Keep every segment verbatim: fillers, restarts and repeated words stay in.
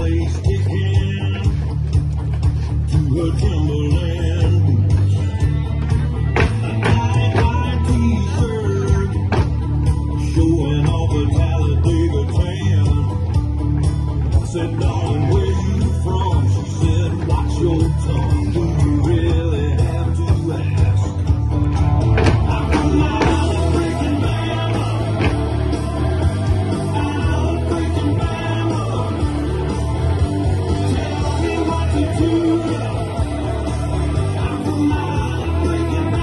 place kicking to her Timberland boots. A tie-dye t-shirt showing off a Talladega tan. I said, darling, where you from? She said, watch your tongue. Do you really have to ask? I'm from Alabama, Alabama. Tell me what to do. I'm from Alabama,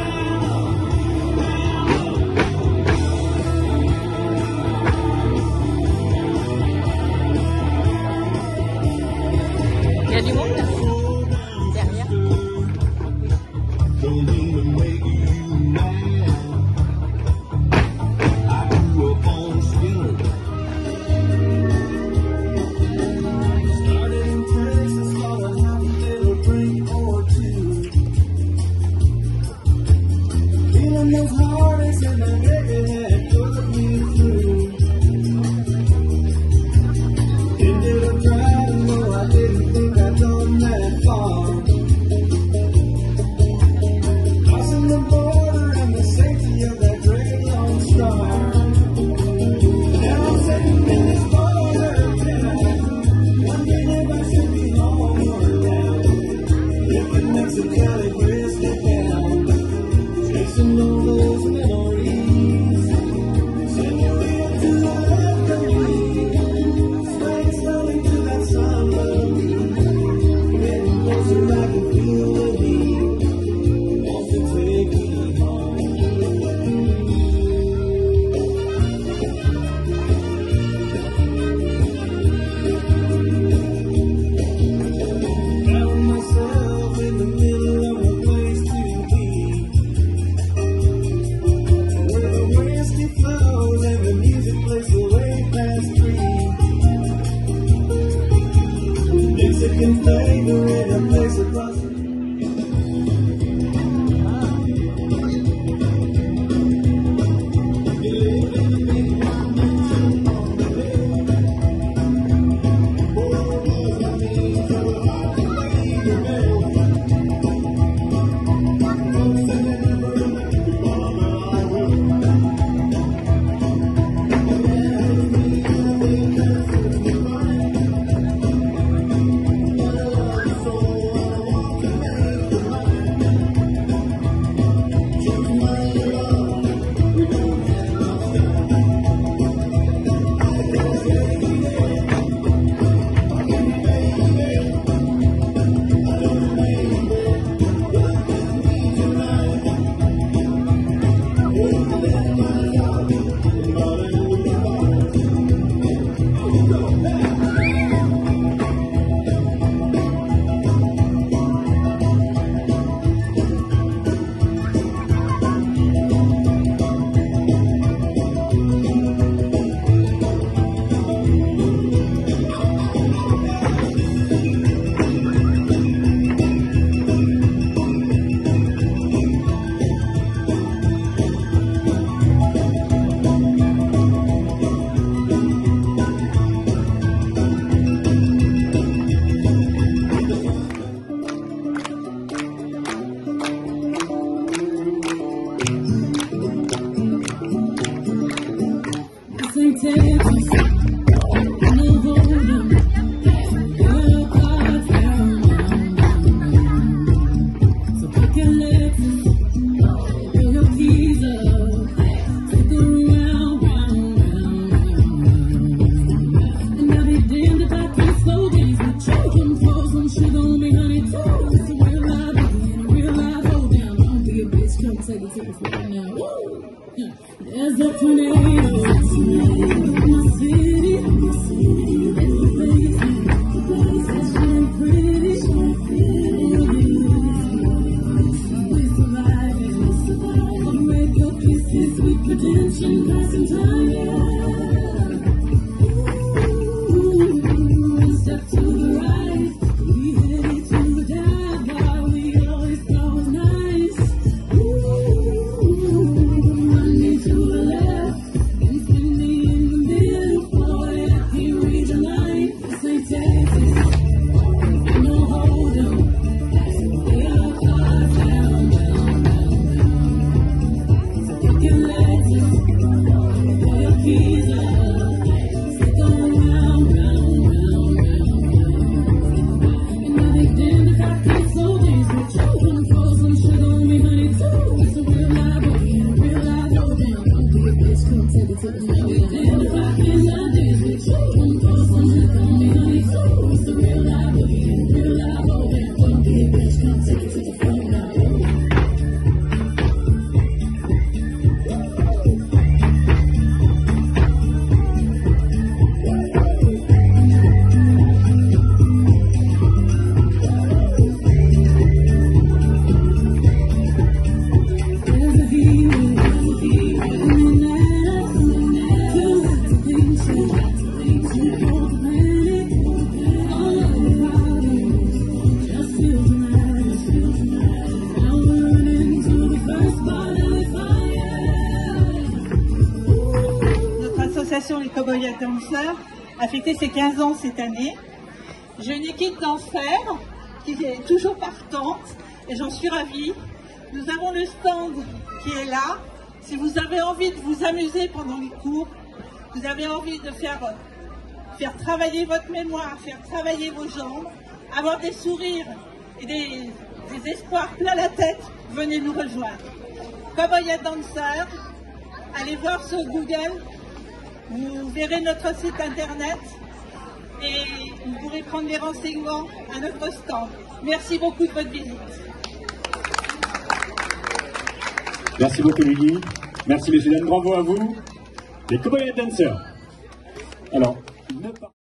Il y a du monde là, derrière. Don't mean to make you mad. I grew up on Skinner. Started in Texas, thought I'd have a little drink or two. Feeling those heartaches and the reggae had put me through. Ended up driving, though I didn't think I'd gone that far. Crossing the border and the safety of that great Lone Star. Now I'm sitting in this border town, wondering if I should be home or down. Living next to Cali Whiskey Town, chasing all those memories. Senorita to the left of me, swaying slowly to that summer breeze. Getting closer, I can feel the heat. Wants to take me home. Found myself in the middle of a place to be, where the whiskey flows and the music plays the way past three. Mexican flavor in a place across the there's a tornado in my city, it's really pretty, we're surviving, break your kisses with redemption, passing time, yeah. Ooh, step to the right, we headed to the dive bar, we always thought was nice. Ooh, money to the left, and send me in the Les Coboyat Dancers a fêté ses quinze ans cette année. J'ai une équipe d'enfer qui est toujours partante et j'en suis ravie. Nous avons le stand qui est là. Si vous avez envie de vous amuser pendant les cours, vous avez envie de faire, faire travailler votre mémoire, faire travailler vos jambes, avoir des sourires et des, des espoirs plein la tête, venez nous rejoindre. Coboyat Dancers, allez voir sur Google. Vous verrez notre site internet et vous pourrez prendre les renseignements à notre stand. Merci beaucoup de votre visite. Merci beaucoup Lily. Merci messieurs dames, bravo à vous. Les Coboyat Dancers. Alors, ne pas...